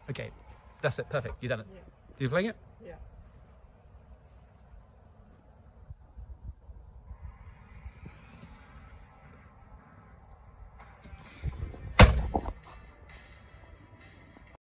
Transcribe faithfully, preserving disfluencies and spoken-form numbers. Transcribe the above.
Okay, that's it. Perfect. You've done it. Yeah. You playing it? Yeah.